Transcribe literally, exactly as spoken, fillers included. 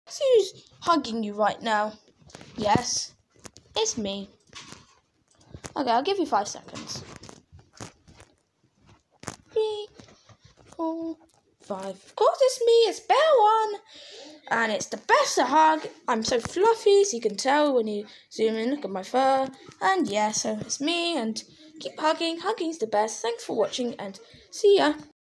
Who's hugging you right now? Yes, it's me. Okay, I'll give you five seconds. Three, four, five. Of course it's me, it's Bear one. And it's the best to hug. I'm so fluffy, so you can tell when you zoom in. Look at my fur. And yeah, so it's me, and keep hugging. Hugging's the best. Thanks for watching, and see ya.